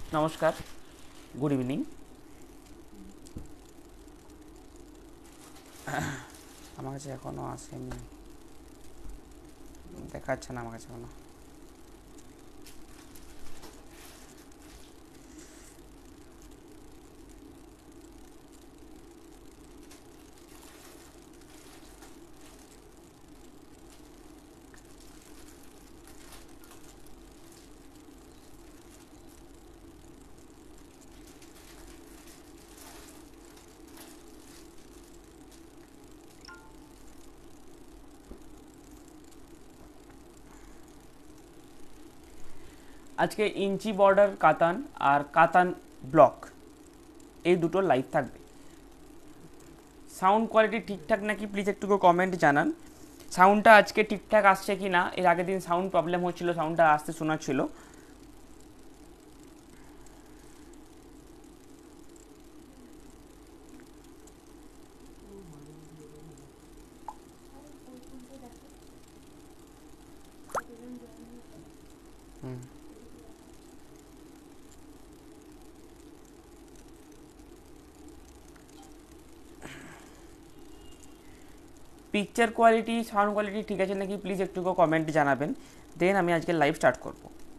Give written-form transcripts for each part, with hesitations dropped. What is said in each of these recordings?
নমস্কার, good evening. আমার কাছে এখনও আসেনি, দেখাচ্ছে না আমার কাছে এখনো। আজকে ইঞ্চি বর্ডার কাতান আর কাতান ব্লক এই দুটো লাইভ থাকবে। সাউন্ড কোয়ালিটি ঠিকঠাক নাকি প্লিজ একটু কমেন্ট জানান। সাউন্ডটা আজকে ঠিকঠাক আসছে কি না, এর আগের দিন সাউন্ড প্রবলেম হচ্ছিল, সাউন্ডটা আসতে শোনাচ্ছিল। পিকচার কোয়ালিটি, সাউন্ড কোয়ালিটি ঠিক আছে নাকি প্লিজ একটু কমেন্ট জানাবেন, দেন আমি আজকে লাইভ স্টার্ট করব।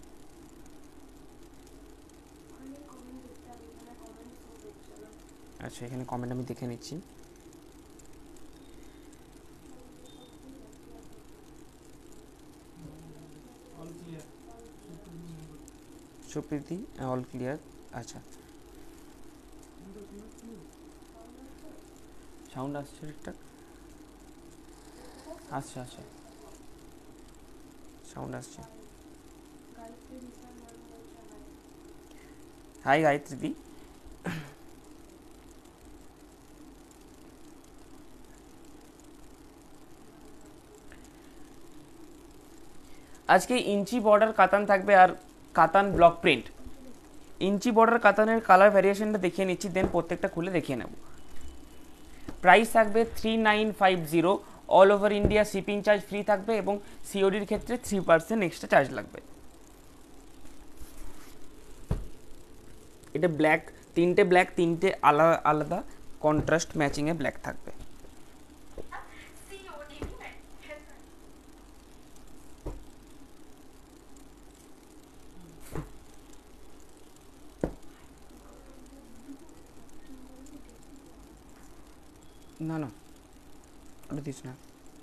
আচ্ছা, এখানে কমেন্ট আমি দেখে নিচ্ছি। Supriti all clear. আচ্ছা, সাউন্ড আসছে ঠিকঠাক? আচ্ছা আচ্ছা, সাউন্ড আসছে। হাই গায়ত্রী দি। আজকে ইঞ্চি বর্ডার কাতান থাকবে আর katan block print. Inch border কাতানের কালার ভ্যারিয়েশনটা দেখিয়ে নিচ্ছি, দেন প্রত্যেকটা খুলে দেখিয়ে নেব। প্রাইস থাকবে 3950, all over India shipping charge free থাকবে এবং সিওডির ক্ষেত্রে 3% এক্সট্রা চার্জ লাগবে। এটা ব্ল্যাক, তিনটে আলাদা আলাদা কন্ট্রাস্ট ম্যাচিংয়ে ব্ল্যাক থাকবে। না না, ওটা দিস না।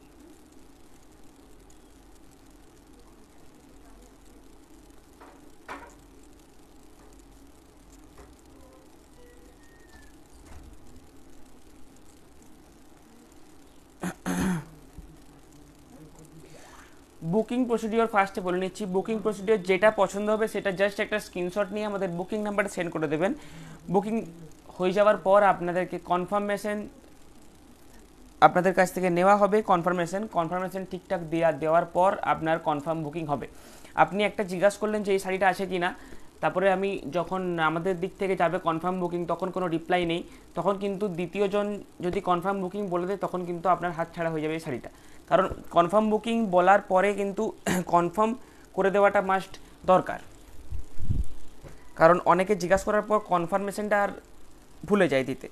বুকিং প্রসিডিওর ফার্স্টে বলে নিচ্ছি। বুকিং প্রসিডিওর যেটা পছন্দ হবে সেটা জাস্ট একটা স্ক্রিনশট নিয়ে আমাদের বুকিং নাম্বারে সেন্ড করে দেবেন। বুকিং হয়ে যাওয়ার পর আপনাদেরকে কনফার্মেশন আপনাদের কাছ থেকে নেওয়া হবে। কনফার্মেশন ঠিকঠাক দেওয়ার পর আপনার কনফার্ম বুকিং হবে। আপনি একটা জিজ্ঞাসা করলেন যে এই শাড়িটা আছে কি না, তারপরে আমি যখন আমাদের দিক থেকে যাবে কনফার্ম বুকিং, তখন কোনো রিপ্লাই নেই, তখন কিন্তু দ্বিতীয়জন যদি কনফার্ম বুকিং বলে দেয় তখন কিন্তু আপনার হাত ছাড়া হয়ে যাবে এই শাড়িটা। কারণ কনফার্ম বুকিং বলার পরে কিন্তু কনফার্ম করে দেওয়াটা মাস্ট দরকার, কারণ অনেকে জিজ্ঞাসা করার পর কনফার্মেশনটা আর ভুলে যায় দিতে।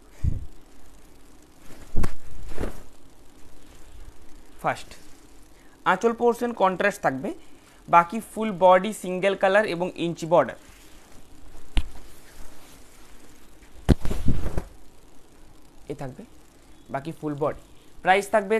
ফার্স্ট আঁচল পোর্শন কন্ট্রাস্ট থাকবে, বাকি ফুল বডি সিঙ্গেল কালার এবং ইঞ্চি বর্ডার। এ থাকবে বাকি ফুল বডি। প্রাইস থাকবে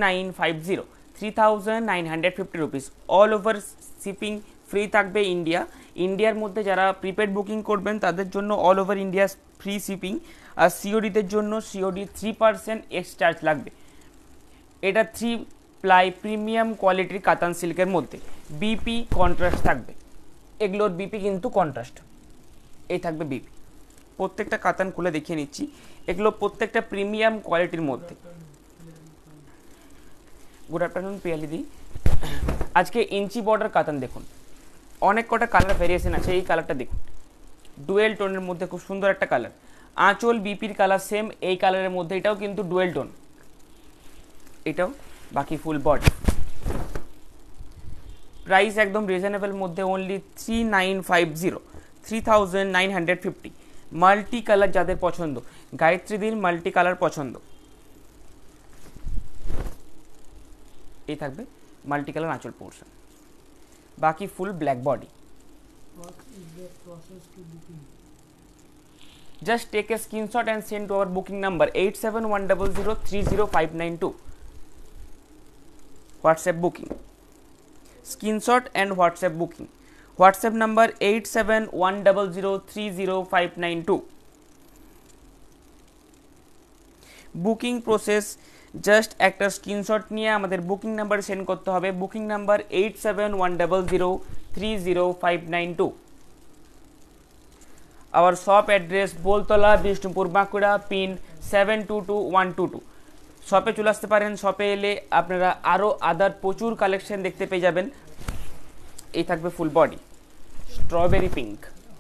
3950 rupees. All over shipping free থাকবে ইন্ডিয়ার মধ্যে যারা প্রিপেড বুকিং করবেন তাদের জন্য all over India free shipping, আর সিওডিদের জন্য সিওডি 3% এক্সট্রা চার্জ লাগবে। এটা 3 প্লাই প্রিমিয়াম কোয়ালিটির কাতান সিল্কের মধ্যে বিপি কন্ট্রাস্ট থাকবে। এগুলোর বিপি কিন্তু কন্ট্রাস্ট, এই থাকবে বিপি। প্রত্যেকটা কাতান খুলে দেখিয়ে নিচ্ছি, এগুলো প্রত্যেকটা প্রিমিয়াম কোয়ালিটির মধ্যে। গুড আফটারনুন পিয়ালিদি। আজকে ইঞ্চি বর্ডার কাতান দেখুন, অনেক কটা কালার ভেরিয়েশন আছে। এই কালারটা দেখুন, ডুয়েল টোনের মধ্যে খুব সুন্দর একটা কালার। আঁচল বিপির কালার সেম এই কালারের মধ্যে, এটাও কিন্তু ডুয়েল টোন, এটাও বাকি ফুল বডি। প্রাইস একদম রিজনেবল মধ্যে, অনলি 3950। 3950। মাল্টি কালার যাদের পছন্দ, গায়ত্রীদির মাল্টি কালার পছন্দ, এই থাকবে মাল্টি কালার আঁচল পোর্শন, বাকি full black body. Just take a screenshot and send to our booking number 8710030592. WhatsApp booking. Screenshot and WhatsApp booking. WhatsApp number 8710030592. Booking process just একটা screenshot নিয়ে আমাদের বুকিং নাম্বার সেন্ড করতে হবে। Booking number 8710030592। Our shop address Boltala Bishnupur Bankura, pin 722122। শপে চলে আসতে পারেন। শপে এলে আপনারা আরও আদার প্রচুর কালেকশন দেখতে পেয়ে যাবেন। এই থাকবে full body strawberry pink,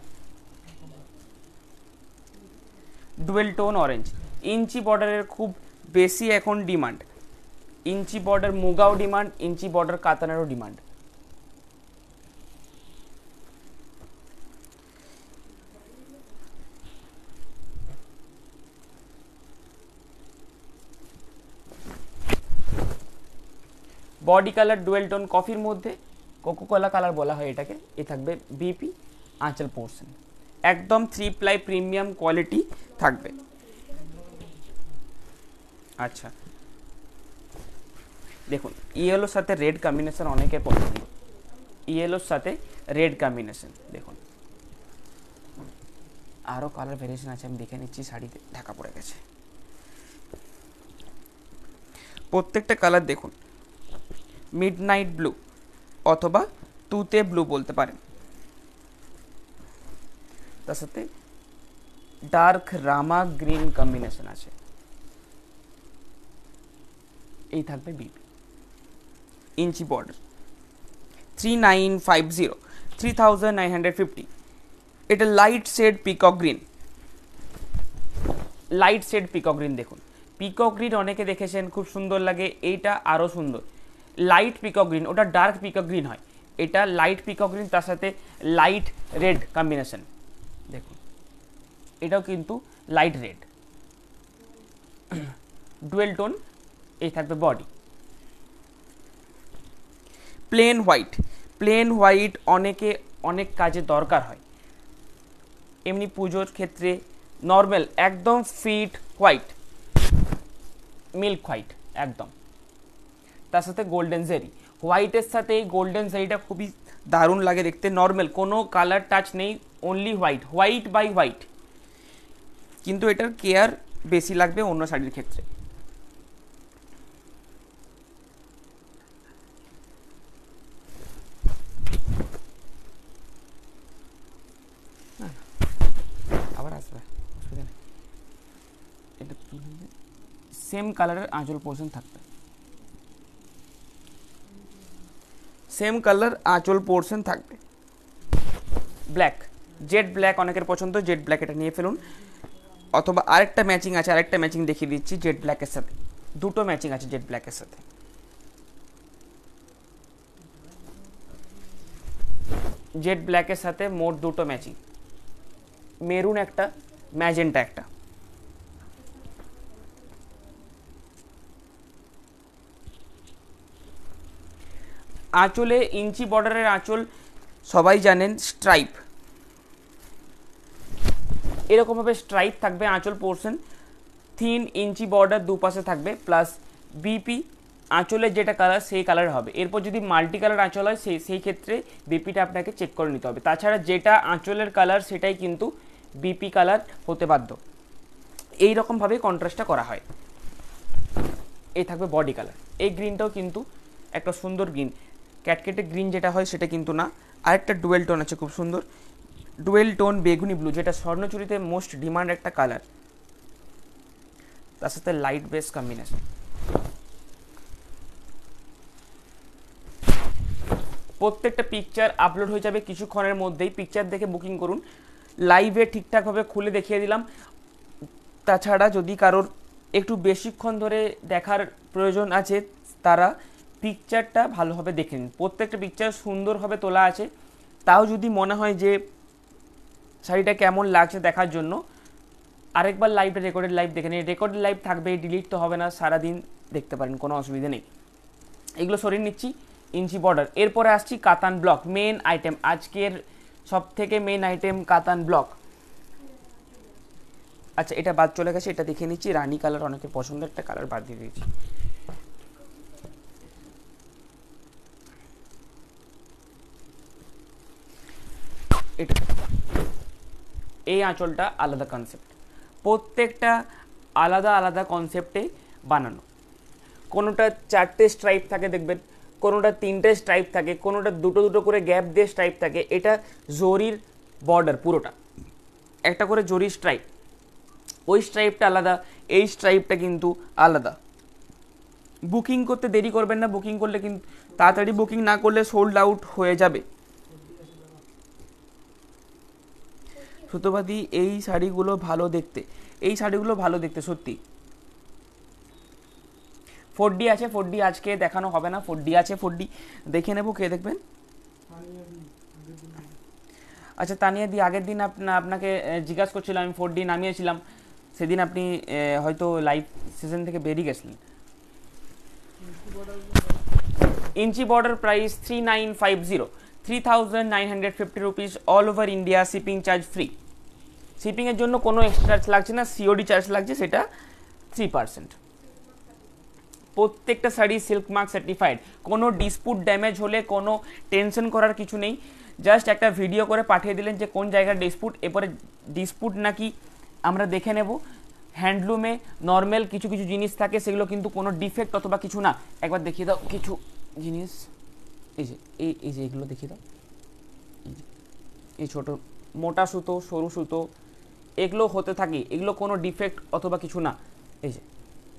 dual tone orange. Inch বর্ডারের খুব বেশি এখন ডিমান্ড, ইঞ্চি বর্ডার মুগাও ডিমান্ড, ইঞ্চি বর্ডার কাতানেরও demand. Body colour dual tone কফির মধ্যে কোকোকোলা কালার বলা হয় এটাকে। এ থাকবে বিপি আঁচল পোর্শন, একদম 3 প্লাই প্রিমিয়াম কোয়ালিটি থাকবে। আচ্ছা দেখুন, ইয়েলোর সাথে রেড কম্বিনেশন অনেকের পছন্দ, ইয়েলোর সাথে রেড কম্বিনেশন। দেখুন আরও কালার ভেরিয়েশন আছে, আমি দেখে নিচ্ছি, শাড়িতে ঢাকা পড়ে গেছে। প্রত্যেকটা কালার দেখুন, মিডনাইট ব্লু অথবা তুতে ব্লু বলতে পারেন, তার সাথে ডার্ক রামা গ্রিন কম্বিনেশন আছে। এই থাকবে বিপি ইঞ্চি বর্ডার 3950 3950। এটা light shade peacock green, light shade peacock green. দেখুন পিকক গ্রিন অনেকে দেখেছেন, খুব সুন্দর লাগে, এইটা আরও সুন্দর। লাইট পিকক গ্রিন, ওটা ডার্ক পিকক গ্রিন হয়, এটা লাইট পিকক গ্রিন, তার সাথে লাইট রেড কম্বিনেশন। দেখুন এটাও কিন্তু লাইট রেড, ডুয়েল টোন। এই থাকবে body plain white, plain white অনেকে অনেক কাজে দরকার হয়, এমনি পুজোর ক্ষেত্রে নর্মাল একদম ফিট হোয়াইট, মিল্ক হোয়াইট একদম, তার সাথে গোল্ডেন জেরি। হোয়াইটের সাথে এই গোল্ডেন জেরিটা খুবই দারুণ লাগে দেখতে। নর্মাল কোনো কালার টাচ নেই, only white, white by white, কিন্তু এটার কেয়ার বেশি লাগবে অন্য শাড়ির ক্ষেত্রে। আবার আসবে, অসুবিধা নেই। এটা সেম কালারের আঁচল পোর্শন থাকবে, সেম কালার আঁচল পোর্শন থাকবে, ব্ল্যাক, জেড ব্ল্যাক অনেকের পছন্দ, জেড ব্ল্যাক এটা নিয়ে ফেলুন। অথবা আরেকটা ম্যাচিং আছে, আরেকটা ম্যাচিং দেখিয়ে দিচ্ছি জেড ব্ল্যাকের সাথে, দুটো ম্যাচিং আছে জেড ব্ল্যাকের সাথে। জেড ব্ল্যাকের সাথে মোট দুটো ম্যাচিং, মেরুন একটা, ম্যাজেন্টা একটা। আঁচলে ইঞ্চি বর্ডারের আঁচল সবাই জানেন, স্ট্রাইপ, এরকমভাবে স্ট্রাইপ থাকবে আঁচল পোর্শন, 3 ইঞ্চি বর্ডার দুপাশে থাকবে, প্লাস বিপি আঁচলের যেটা কালার সেই কালার হবে। এরপর যদি মাল্টি কালার আঁচল হয় সেই ক্ষেত্রে বিপিটা আপনাকে চেক করে নিতে হবে। তাছাড়া যেটা আঁচলের কালার সেটাই কিন্তু বিপি কালার হতে বাধ্য। এই রকমভাবে কন্ট্রাস্টটা করা হয়। এই থাকবে বডি কালার, এই গ্রিনটাও কিন্তু একটা সুন্দর গ্রিন, ক্যাটকেটে গ্রিন যেটা হয় সেটা কিন্তু না। আরেকটা ডুয়েল টোন আছে খুব সুন্দর, ডুয়েল টোন বেগুনি ব্লু, যেটা স্বর্ণচুরিতে মোস্ট ডিমান্ড একটা কালার, তার সাথে লাইট বেস কম্বিনেশন। প্রত্যেকটা পিকচার আপলোড হয়ে যাবে কিছুক্ষণের মধ্যেই, পিকচার দেখে বুকিং করুন। লাইভে ঠিকঠাকভাবে খুলে দেখিয়ে দিলাম। তাছাড়া যদি কারোর একটু বেশিক্ষণ ধরে দেখার প্রয়োজন আছে তারা পিকচারটা ভালোভাবে দেখে নিন। প্রত্যেকটা পিকচার সুন্দরভাবে তোলা আছে, তাও যদি মনে হয় যে শাড়িটা কেমন লাগছে দেখার জন্য আরেকবার লাইভটা রেকর্ডেড লাইভ দেখে নিন। রেকর্ডেড লাইভ থাকবে, ডিলিট তো হবে না, সারাদিন দেখতে পারেন, কোনো অসুবিধা নেই। এগুলো সরিয়ে নিচ্ছি। ইঞ্চি বর্ডার, এরপরে আসছি কাতান ব্লক, মেন আইটেম, আজকের সব থেকে মেন আইটেম কাতান ব্লক। আচ্ছা এটা বাদ চলে গেছে, এটা দেখে নিচ্ছি। রানী কালার অনেকের পছন্দের একটা কালার, বাদ দিয়ে দিয়েছি। এটা এই আঁচলটা আলাদা কনসেপ্ট, প্রত্যেকটা আলাদা আলাদা কনসেপ্টে বানানো। কোনোটা 4টে স্ট্রাইপ থাকে দেখবেন, কোনোটা 3টে স্ট্রাইপ থাকে, কোনোটা দুটো দুটো করে গ্যাপ দিয়ে স্ট্রাইপ থাকে। এটা জরির বর্ডার, পুরোটা একটা করে জরির স্ট্রাইপ, ওই স্ট্রাইপটা আলাদা, এই স্ট্রাইপটা কিন্তু আলাদা। বুকিং করতে দেরি করবেন না, বুকিং করলে কিন্তু তাড়াতাড়ি বুকিং না করলে সোল্ড আউট হয়ে যাবে। সুতোবাদী এই শাড়িগুলো ভালো দেখতে, এই শাড়িগুলো ভালো দেখতে সত্যি। 4D আছে, 4D আজকে দেখানো হবে না, 4D আছে, 4D দেখে নেবো। কে দেখবেন? আচ্ছা তানিয়া দি, আগের দিন আপনাকে জিজ্ঞাসা করছিলাম, আমি 4D নামিয়েছিলাম, সেদিন আপনি হয়তো লাইভ সেশন থেকে বেরিয়ে গেছিলেন। Inch border price 3950, 3950 rupees, all over India, shipping charge free. শিপিংয়ের জন্য কোনো এক্সট্রা চার্জ লাগছে না, সিওডি চার্জ লাগছে, সেটা 3%। প্রত্যেকটা শাড়ি সিল্ক মার্ক সার্টিফাইড, কোনো ডিসপুট ড্যামেজ হলে কোনো টেনশন করার কিছু নেই। জাস্ট একটা ভিডিও করে পাঠিয়ে দিলেন যে কোন জায়গার ডিসপুট, এরপরে ডিসপুট নাকি আমরা দেখে নেব। হ্যান্ডলুমে নর্মাল কিছু কিছু জিনিস থাকে, সেগুলো কিন্তু কোনো ডিফেক্ট অথবা কিছু না। একবার দেখিয়ে দাও কিছু জিনিস, এই যে এই যে এগুলো দেখিয়ে দাও, এই ছোটো মোটা সুতো, সরু সুতো, এগুলো হতে থাকে, এগুলো কোনো ডিফেক্ট অথবা কিছু না। এই যে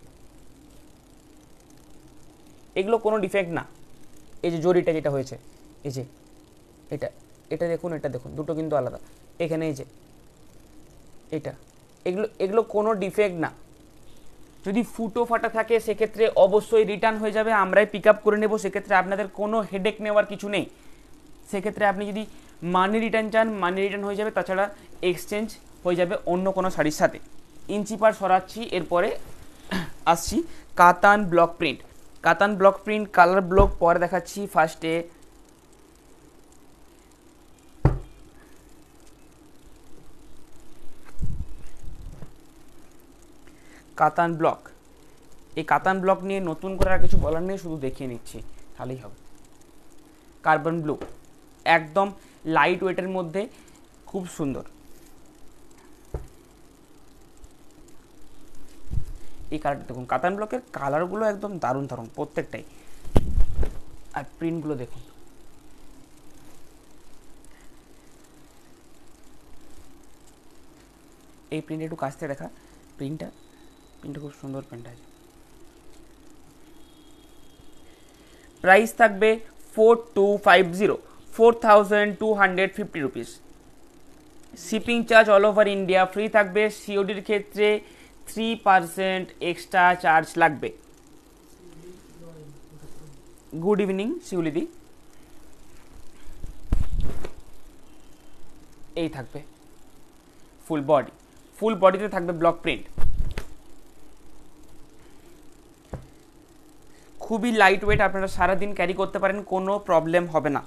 এগুলো কোনো ডিফেক্ট না। এই যে জরিটা যেটা হয়েছে, এই যে এটা এটা দেখুন, এটা দেখুন, দুটো কিন্তু আলাদা। এখানে এই যে এটা, এগুলো কোনো ডিফেক্ট না। যদি ফুটো ফাটা থাকে সেক্ষেত্রে অবশ্যই রিটার্ন হয়ে যাবে, আমরাই পিক আপ করে নেব, সেক্ষেত্রে আপনাদের কোনো হেডেক নেওয়ার কিছু নেই। সেক্ষেত্রে আপনি যদি মানি রিটার্ন চান, মানি রিটার্ন হয়ে যাবে, তাছাড়া এক্সচেঞ্জ হয়ে যাবে অন্য কোনো শাড়ির সাথে। ইঞ্চি পার সরাচ্ছি, এরপরে আসছি katan block print. Katan block print colour block পরে দেখাচ্ছি। ফার্স্টে কাতান ব্লক, এই কাতান ব্লক নিয়ে নতুন করে আর কিছু বলার নেই, শুধু দেখিয়ে নিচ্ছি তাহলেই হবে। কার্বন ব্লু, একদম লাইট ওয়েটের মধ্যে, খুব সুন্দর। এই কালারটা দেখুন, কাতান ব্লকের কালারগুলো একদম দারুণ দারুণ প্রত্যেকটাই, আর প্রিন্টগুলো দেখুন। এই প্রিন্ট একটু কাছ থেকে দেখা, প্রিন্টটা খুব সুন্দর প্রিন্ট আছে। প্রাইস থাকবে 4250, 4250 rupees. Shipping charge all over India free থাকবে, সিওডির ক্ষেত্রে 3% এক্সট্রা চার্জ লাগবে। গুড ইভিনিং শিউলিদি। এই থাকবে ফুল বডি, ফুল বডিতে থাকবে ব্লক প্রিন্ট, খুবই লাইট ওয়েট, আপনারা সারাদিন ক্যারি করতে পারেন, কোনো প্রবলেম হবে না।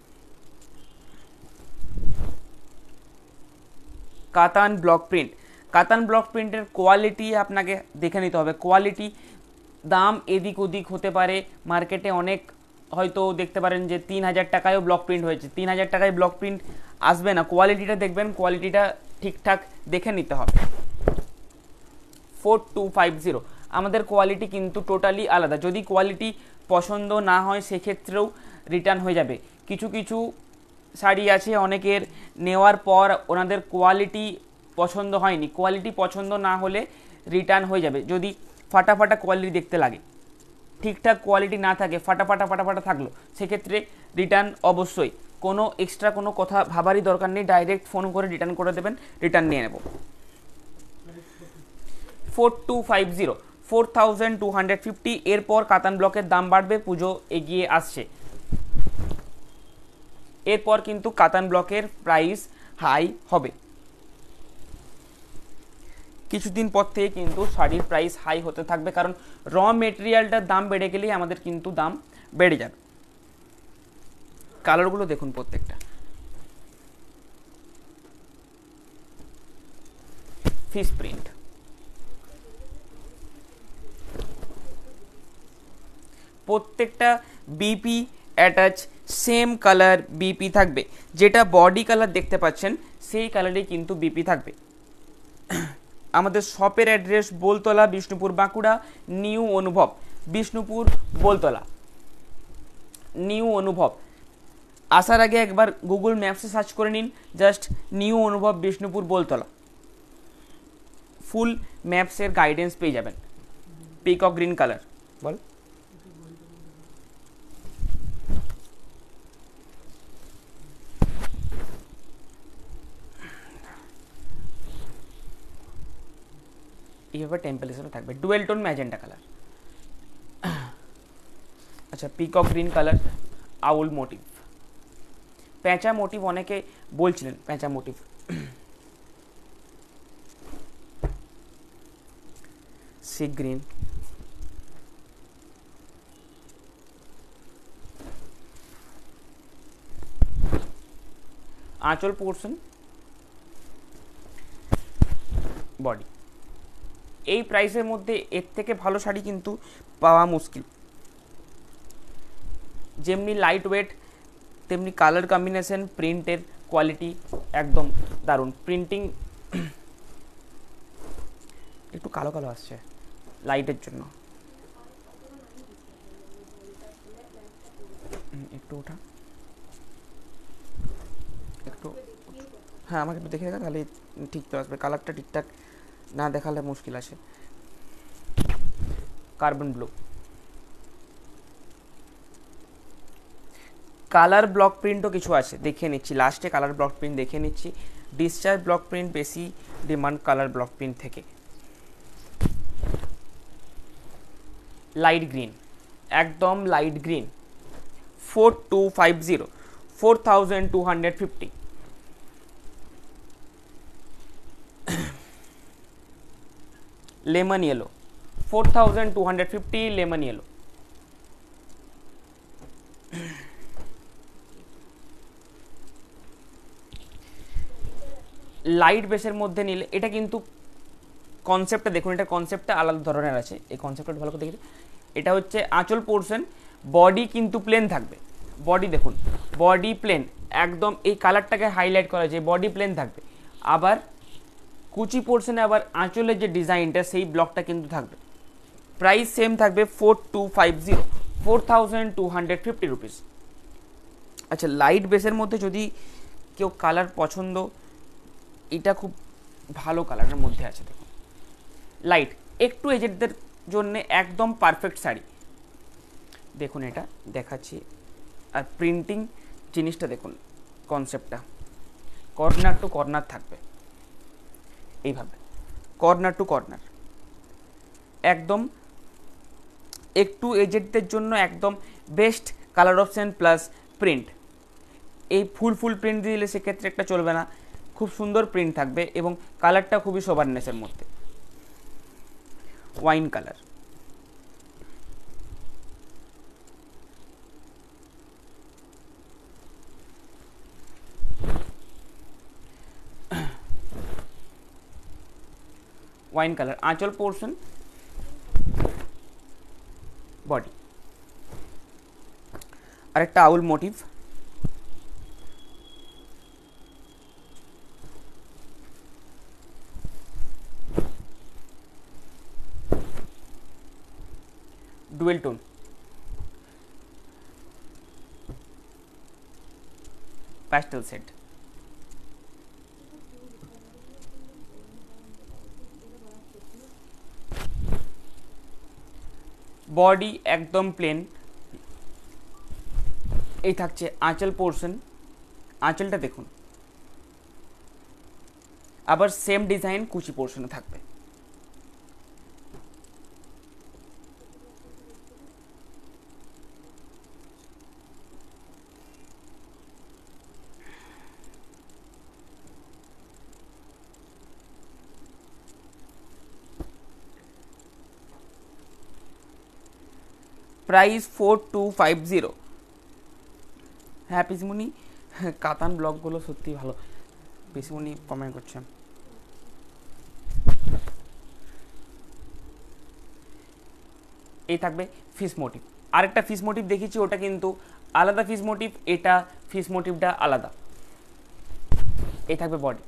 Katan block print, katan block প্রিন্টের কোয়ালিটি আপনাকে দেখে নিতে হবে। কোয়ালিটি, দাম এদিক ওদিক হতে পারে, মার্কেটে অনেক হয়তো দেখতে পারেন যে 3000 টাকায়ও ব্লক প্রিন্ট হয়েছে, 3000 টাকায় ব্লক প্রিন্ট আসবে না। কোয়ালিটিটা দেখবেন, কোয়ালিটিটা ঠিকঠাক দেখে নিতে হবে। 4250, আমাদের কোয়ালিটি কিন্তু টোটালি আলাদা। যদি কোয়ালিটি পছন্দ না হয় সেক্ষেত্রেও রিটার্ন হয়ে যাবে। কিছু কিছু শাড়ি আছে অনেকের নেওয়ার পর ওনাদের কোয়ালিটি পছন্দ হয়নি, কোয়ালিটি পছন্দ না হলে রিটার্ন হয়ে যাবে। যদি ফাটা ফাটা কোয়ালিটি দেখতে লাগে, ঠিকঠাক কোয়ালিটি না থাকে, ফাটা ফাটা থাকলো, সেক্ষেত্রে রিটার্ন অবশ্যই। কোনো এক্সট্রা কোনো কথা ভাবারই দরকার নেই, ডাইরেক্ট ফোন করে রিটার্ন করে দেবেন, রিটার্ন নিয়ে নেব। 4250, 4250। এরপর কাতান ব্লকের দাম বাড়বে, পুজো এগিয়ে আসছে। এরপর কিন্তু কাতান ব্লকের প্রাইস হাই হবে। কিছুদিন পর থেকে কিন্তু শাড়ির প্রাইস হাই হতে থাকবে, কারণ র মেটেরিয়ালটার দাম বেড়ে গেলেই আমাদের কিন্তু দাম বেড়ে যাবে। কালারগুলো দেখুন প্রত্যেকটা, ফিশ প্রিন্ট, প্রত্যেকটা BP attach same colour BP থাকবে, যেটা বডি কালার দেখতে পাচ্ছেন সেই কালারেই কিন্তু বিপি থাকবে। আমাদের শপের address Boltala, Bishnupur, Bankura, new Anubhav, Bishnupur Boltala, new অনুভব। আসার আগে একবার গুগল ম্যাপসে সার্চ করে নিন, just new Anubhav Bishnupur Boltala, full ম্যাপসের গাইডেন্স পেয়ে যাবেন। পিকক গ্রিন কালার, বল এইভাবে টেম্পল হিসেবে থাকবে, ডুয়েল টোন ম্যাজেন্টা কালার। আচ্ছা, peacock green colour, owl motif, প্যাঁচা মোটিভ, অনেকে বলছিলেন প্যাঁচা মোটিভ। সি গ্রিন, আঁচল পোর্শন, বডি। এই প্রাইসের মধ্যে এর থেকে ভালো শাড়ি কিন্তু পাওয়া মুশকিল। যেমনি লাইট ওয়েট তেমনি কালার কম্বিনেশন, প্রিন্টের কোয়ালিটি একদম দারুণ। প্রিন্টিং একটু কালো কালো আসছে লাইটের জন্য, একটু ওঠা, একটু, হ্যাঁ আমাকে একটু দেখে দেখা, তাহলে ঠিক তো আসবে। কালারটা ঠিকঠাক না দেখালে মুশকিল আছে। কার্বন ব্লু, কালার ব্লক প্রিন্টও কিছু আছে, দেখিয়ে নিচ্ছি লাস্টে। কালার ব্লক প্রিন্ট দেখিয়ে নিচ্ছি। ডিসচার্জ ব্লক প্রিন্ট বেশি ডিমান্ড কালার ব্লক প্রিন্ট থেকে। লাইট গ্রিন, একদম light green, 4250, 4250। Lemon yellow, 4250, lemon yellow. Light বেসের মধ্যে নিলে এটা কিন্তু কনসেপ্টটা দেখুন, এটা কনসেপ্টটা আলাদা ধরনের আছে। এই কনসেপ্টটা ভালো করে দেখি, এটা হচ্ছে আঁচল পোর্শন, বডি কিন্তু প্লেন থাকবে। বডি দেখুন, বডি প্লেন, একদম এই কালারটাকে হাইলাইট করা যায়, বডি প্লেন থাকবে। আবার কুচি পোর্শনে আবার আঁচলের যে ডিজাইনটা সেই ব্লকটা কিন্তু থাকবে। প্রাইস সেম থাকবে 4250, 4250 রুপিস। আচ্ছা, লাইট বেসের মধ্যে যদি কেউ কালার পছন্দ, এটা খুব ভালো কালারের মধ্যে আছে দেখুন। লাইট, একটু এজেডদের জন্য একদম পারফেক্ট শাড়ি। দেখুন এটা দেখাচ্ছি, আর প্রিন্টিং জিনিসটা দেখুন, কনসেপ্টটা কর্নার টু কর্নার থাকবে এইভাবে, কর্নার টু কর্নার, একদম একটু এজেডদের জন্য একদম best colour option plus print. এই ফুল প্রিন্ট দিলে সেক্ষেত্রে একটা চলবে না, খুব সুন্দর প্রিন্ট থাকবে এবং কালারটা খুবই সোবারনেসের মধ্যে। ওয়াইন কালার, ওয়াইন কালার, আঁচল পোর্শন, বডি। আরেকটা owl motif, dual tone, pastel set. Body একদম প্লেন, এই থাকছে আঁচল পোর্শন, আঁচলটা দেখুন, আবার সেম ডিজাইন কুচি পোর্শনে থাকবে। প্রাইস 4250। হ্যাঁ পিসমুনি, কাতান ব্লগগুলো সত্যি ভালো, পিসমুনি কমেন্ট করছে। এই থাকবে ফিশ মোটিভ। আরেকটা ফিশ মোটিভ দেখেছি, ওটা কিন্তু আলাদা ফিশ মোটিভ, এটা ফিশ মোটিভটা আলাদা। এই থাকবে body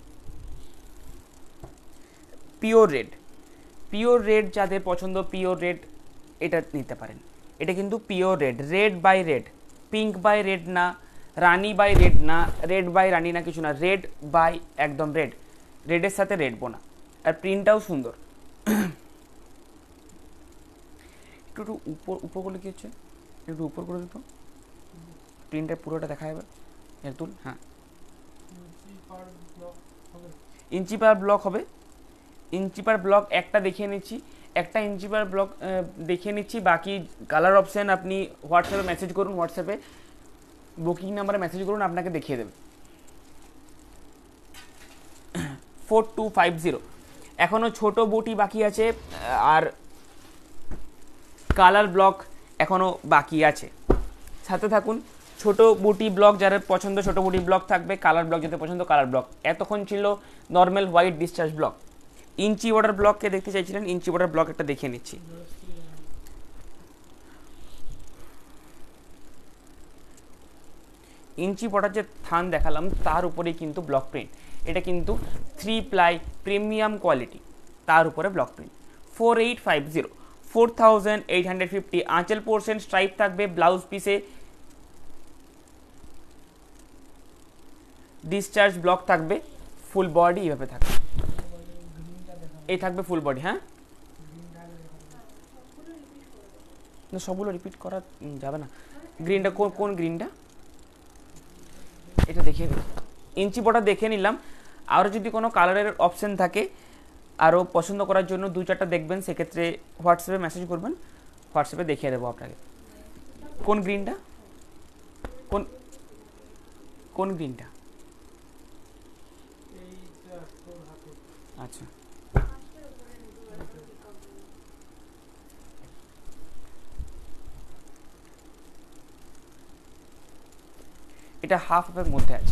pure red. Pure red যাদের পছন্দ, পিওর রেড এটা নিতে পারেন। এটা কিন্তু pure red, red by red, pink by red না, রানি বাই রেড না, রেড বাই রানি না, কিছু না, রেড বাই একদম রেড, রেডের সাথে রেড বোনা, আর প্রিন্টটাও সুন্দর। একটু একটু উপর উপর করলে কী হচ্ছে, একটু উপর করে দিত, প্রিন্টটা পুরোটা দেখা যাবে। এর তুল, হ্যাঁ ইঞ্চি পার ব্লক হবে। ইঞ্চি পার ব্লক একটা দেখিয়ে নিচ্ছি, একটা ইঞ্চি পার ব্লক দেখিয়ে নিচ্ছি, বাকি কালার অপশান আপনি হোয়াটসঅ্যাপে মেসেজ করুন, হোয়াটসঅ্যাপে বুকিং নাম্বারে মেসেজ করুন, আপনাকে দেখিয়ে দেবে। 4250। এখনও ছোট বুটি বাকি আছে, আর কালার ব্লক এখনও বাকি আছে, সাথে থাকুন। ছোট বুটি ব্লক যারা পছন্দ, ছোট বুটি ব্লক থাকবে, কালার ব্লক যাদের পছন্দ কালার ব্লক। এতক্ষণ ছিল normal white discharge block. Inch border ব্লককে দেখতে চাইছিলেন, ইঞ্চি বর্ডার ব্লক একটা দেখিয়ে নিচ্ছি। ইঞ্চি বর্ডার যে থান দেখালাম তার উপরেই কিন্তু ব্লক প্রিন্ট, এটা কিন্তু 3 প্লাই প্রিমিয়াম কোয়ালিটি, তার উপরে ব্লক প্রিন্ট। 4850, 4850। আঁচল পোর্শন স্ট্রাইপ থাকবে, ব্লাউজ পিসে ডিসচার্জ ব্লক থাকবে, ফুল বডি এইভাবে থাকবে, এই থাকবে ফুল বডি। হ্যাঁ না, সবগুলো রিপিট করা যাবে না। গ্রিনটা কোন গ্রিনটা, এটা দেখিয়ে দিই। ইঞ্চি বর্ডার দেখে নিলাম, আরও যদি কোনো কালারের অপশান থাকে আরও পছন্দ করার জন্য 2-4টা দেখবেন, সেক্ষেত্রে হোয়াটসঅ্যাপে মেসেজ করবেন, হোয়াটসঅ্যাপে দেখিয়ে দেবো আপনাকে। কোন গ্রিনটা, কোন কোন গ্রিনটা, আচ্ছা এটা হাফ হাফের মধ্যে আছে,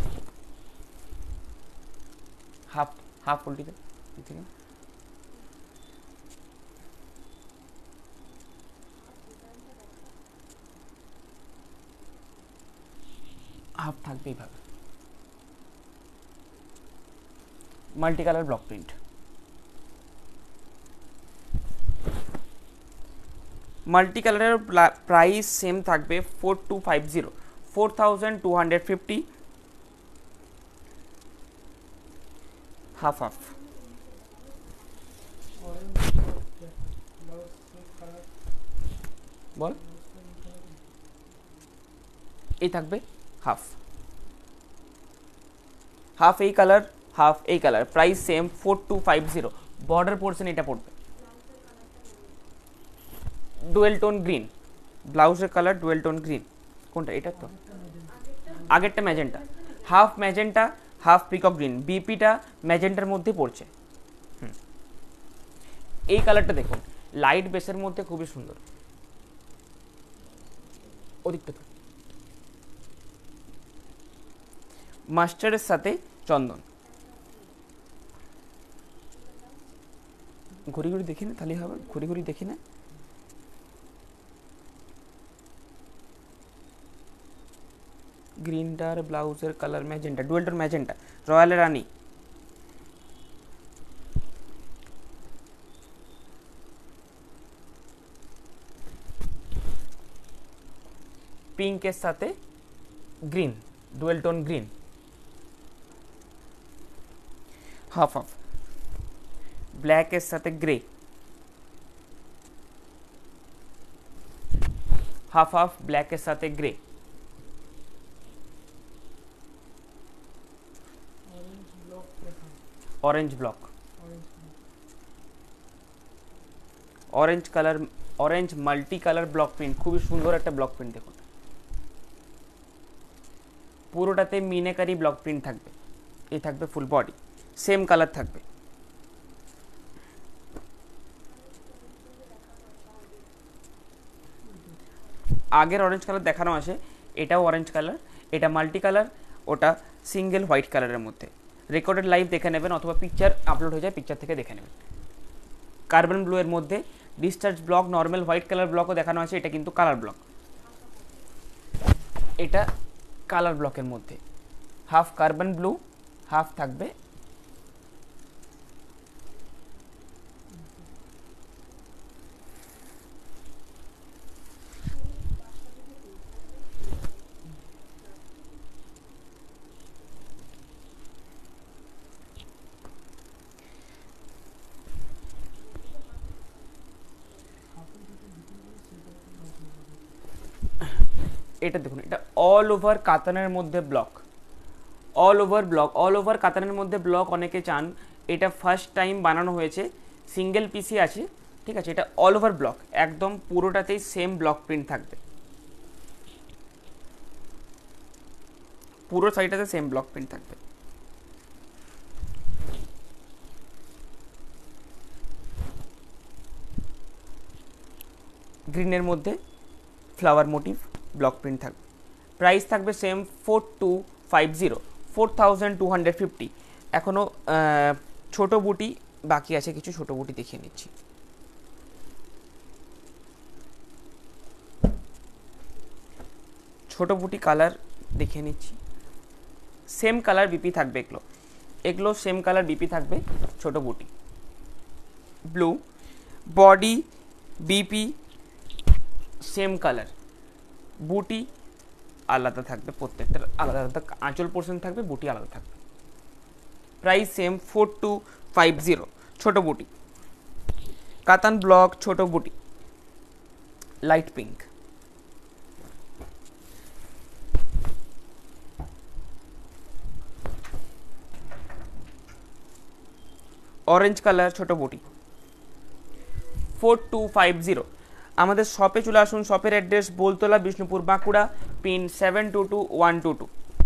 হাফ হাফ উল্টিতে থেকে হাফ থাকবে এইভাবে, multi colour block print. Multi কালারের প্রাইস সেম থাকবে 4250, 4250, হাফ হাফ। বল, এই থাকবে হাফ, হাফ এই কালার, হাফ এই colour, price same 4250। Border portion এটা পড়বে ডুয়েল টোন গ্রিন, ব্লাউজের কালার ডুয়েল টোন গ্রিন। কোনটা, এটা তো আগেরটা magenta, half magenta half peacock green, বিপিটা ম্যাজেন্টার মধ্যে পড়ছে। এই কালারটা দেখুন, লাইট বেসের মধ্যে খুবই সুন্দর, ওদিকটা তো মাস্টারের সাথে চন্দন। ঘুরি ঘুরি দেখি না, তাহলে হবে, ঘুরি ঘুরি দেখি না। গ্রিনটার ব্লাউজের colour magenta, dual tone magenta, royal রানী। পিঙ্কের সাথে green, dual tone green, half half. ব্ল্যাকের সাথে গ্রে, হাফ হাফ। ব্ল্যাকের সাথে grey, orange block, orange colour, orange multi colour block print, খুবই সুন্দর একটা ব্লক প্রিন্ট। দেখুন পুরোটাতে মিনেকারি ব্লক প্রিন্ট থাকবে, এই থাকবে ফুল বডি, সেম কালার থাকবে। আগের অরেঞ্জ কালার দেখানো আছে, এটাও অরেঞ্জ কালার, এটা মাল্টি কালার, ওটা সিঙ্গেল হোয়াইট কালারের মধ্যে। রেকর্ডেড লাইভ দেখে নেবেন অথবা পিকচার আপলোড হয়ে যায়, পিকচার থেকে দেখে নেবেন। কার্বন ব্লু এর মধ্যে discharge block, normal white colour ব্লকও দেখানো আছে, এটা কিন্তু কালার ব্লক, এটা কালার ব্লকের মধ্যে হাফ কার্বন ব্লু, হাফ থাকবে এটা দেখুন, এটা অল ওভার কাতানের মধ্যে ব্লক, অল ওভার কাতানের মধ্যে ব্লক অনেকে চান। এটা ফার্স্ট টাইম বানানো হয়েছে, সিঙ্গেল পিসি আছে, ঠিক আছে। এটা অল ওভার ব্লক, একদম পুরোটাতেই সেম ব্লক প্রিন্ট থাকবে, পুরো সাইডটাতে সেম ব্লক প্রিন্ট থাকবে। গ্রিনের মধ্যে ফ্লাওয়ার মোটিভ ব্লক প্রিন্ট থাকবে। প্রাইস থাকবে সেম 4250, 4250। এখনও ছোটো বুটি বাকি আছে, কিছু ছোটো বুটি দেখিয়ে নিচ্ছি। ছোটো বুটি কালার দেখিয়ে নিচ্ছি, সেম কালার বিপি থাকবে, এগুলো সেম কালার বিপি থাকবে। ছোটো বুটি blue, body BP same colour, বুটি আলাদা থাকবে, প্রত্যেকটার আলাদা আলাদা আঁচল পোর্শন থাকবে, বুটি আলাদা থাকবে। প্রাইস সেম 4250, ছোটো বুটি কাতান ব্লক, ছোটো বুটি লাইট পিঙ্ক। অরেঞ্জ কালার, ছোটো বুটি 4250। আমাদের শপে চলে আসুন, শপের অ্যাড্রেস বোলতলা, বিষ্ণুপুর, বাঁকুড়া, পিন 722122।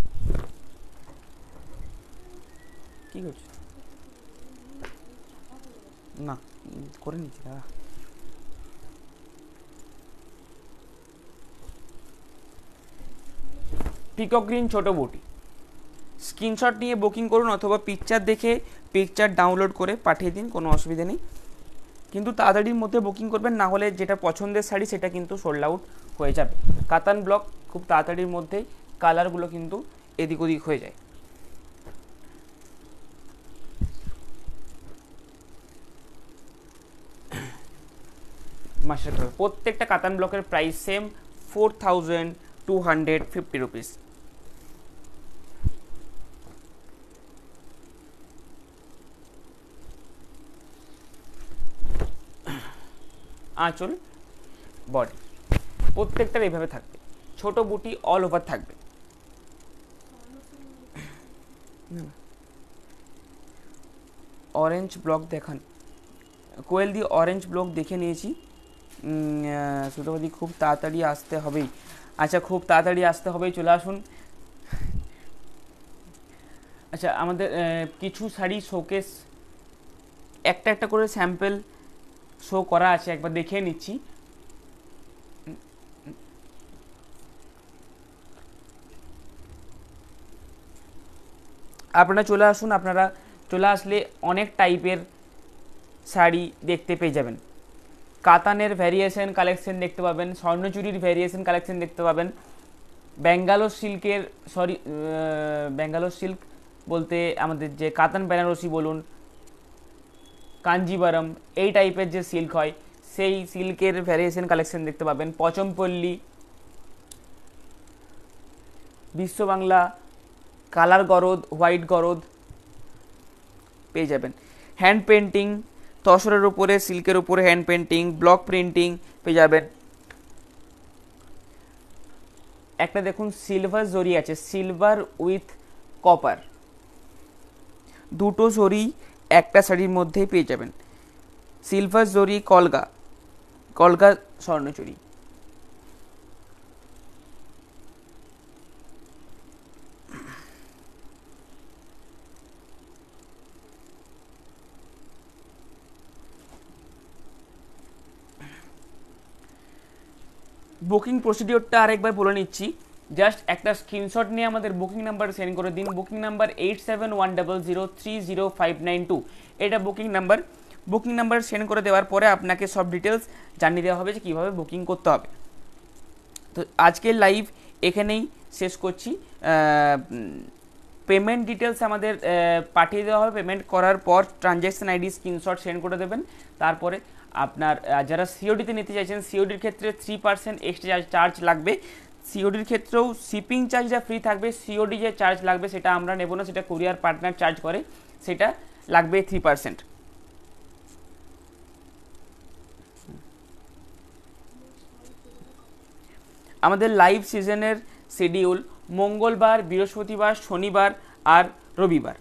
কি করছে না, করে নিচ্ছি দাদা। পিকক গ্রিন ছোটো বুটি, স্ক্রিনশট নিয়ে বুকিং করুন অথবা পিকচার দেখে পিকচার ডাউনলোড করে পাঠিয়ে দিন, কোনো অসুবিধা নেই। কিন্তু তাড়াতাড়ির মধ্যে বুকিং করবেন, না হলে যেটা পছন্দের শাড়ি সেটা কিন্তু সোল্ড আউট হয়ে যাবে। কাতান ব্লক খুব তাড়াতাড়ির মধ্যেই কালারগুলো কিন্তু এদিক ওদিক হয়ে যায়। মাস্টার কালার, প্রত্যেকটা কাতান ব্লকের প্রাইস সেম 4250 রুপিস। আঁচল, বডি প্রত্যেকটার এইভাবে থাকবে, ছোট বুটি অল ওভার থাকবে। অরেঞ্জ ব্লক দেখান, কোয়েল দি অরেঞ্জ ব্লক দেখে নিয়েছি। সুতরাং খুব তাড়াতাড়ি আসতে হবেই। আচ্ছা, খুব তাড়াতাড়ি আসতে হবেই, চলে আসুন। আচ্ছা, আমাদের কিছু শাড়ি শোকেস একটা একটা করে স্যাম্পল শো করা আছে, একবার দেখিয়ে নিচ্ছি। আপনারা চলে আসুন, আপনারা চলে আসলে অনেক টাইপের শাড়ি দেখতে পেয়ে যাবেন। কাতানের ভ্যারিয়েশন কালেকশন দেখতে পাবেন, স্বর্ণচুরির ভ্যারিয়েশন কালেকশন দেখতে পাবেন, ব্যাঙ্গালোর সিল্কের, ব্যাঙ্গালোর সিল্ক বলতে আমাদের যে কাতান বেনারসি বলুন, কাঞ্জিবারম, এই টাইপের যে সিল্ক হয় সেই সিল্কের ভ্যারিয়েশন কালেকশন দেখতে পাবেন। পচমপল্লী, বিশ্ববাংলা, কালার গরদ, হোয়াইট গরদ পেয়ে যাবেন। হ্যান্ড পেন্টিং, তসরের উপরে সিল্কের উপরে হ্যান্ড পেন্টিং, ব্লক প্রিন্টিং পেয়ে যাবেন। একটা দেখুন সিলভার জরি আছে, সিলভার উইথ কপার, দুটো জরি একটা শাড়ির মধ্যেই পেয়ে যাবেন। সিলভার জরি কলগা, কলগা স্বর্ণচুরি। বুকিং প্রসিডিওরটা আরেকবার বলে নিচ্ছি, জাস্ট একটা স্ক্রিনশট নিয়ে আমাদের বুকিং নাম্বার সেন্ড করে দিন। বুকিং নাম্বার 8710030592, এটা booking number. Booking number send করে দেওয়ার পরে আপনাকে সব ডিটেলস জানিয়ে দেওয়া হবে যে কীভাবে বুকিং করতে হবে। তো আজকের লাইভ এখানেই শেষ করছি। পেমেন্ট ডিটেলস আমাদের পাঠিয়ে দেওয়া হবে। পেমেন্ট করার পর ট্রানজ্যাকশন আইডি স্ক্রিনশট সেন্ড করে দেবেন। তারপরে আপনার যারা সিওডিতে নিতে চাইছেন, সিওডির ক্ষেত্রে 3% এক্সট্রা চার্জ লাগবে। সিওডির ক্ষেত্রেও শিপিং চার্জটা ফ্রি থাকবে। সিওডি যে চার্জ লাগবে সেটা আমরা নেব না, সেটা কুরিয়ার পার্টনার চার্জ করে, সেটা লাগবে 3%। আমাদের লাইভ সিজনের শিডিউল মঙ্গলবার, বৃহস্পতিবার, শনিবার আর রবিবার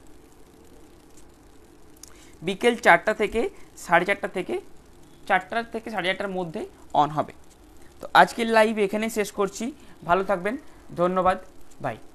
বিকেল 4টা থেকে 4:30 থেকে 4টা থেকে 4:30টার মধ্যে অন হবে। তো আজকের লাইভ এখানে শেষ করছি। ভালো থাকবেন, ধন্যবাদ, বাই।